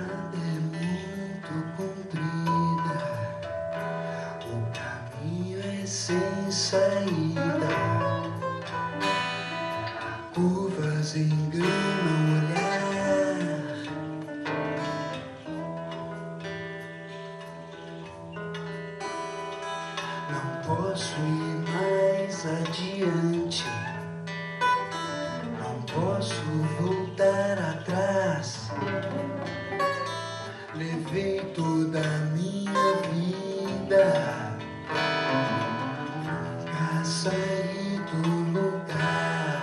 estrada é muito comprida, o caminho é sem saída, curvas enganam o olhar. Não posso ir mais adiante, não posso voltar atrás. Levei toda a minha vida pra sair do lugar.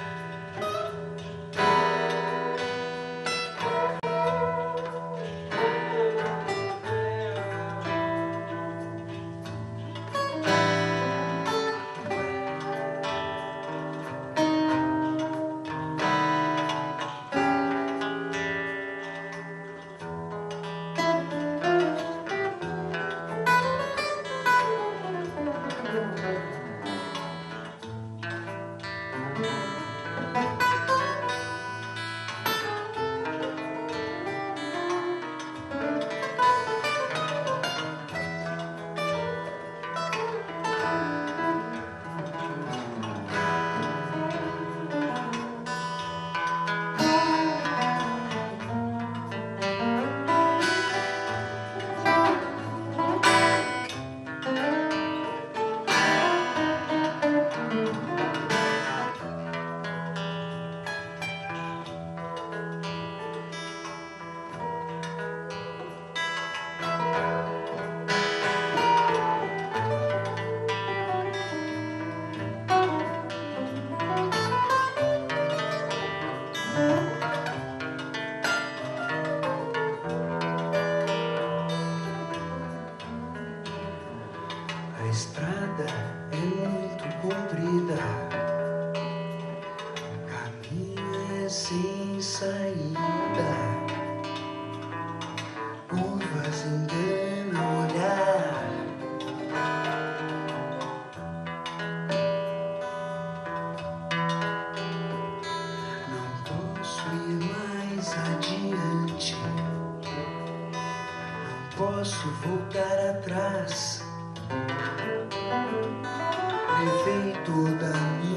A estrada é muito comprida, o caminho é sem saída, curvas enganam o olhar. Não posso ir mais adiante, não posso voltar atrás. Levei toda a minha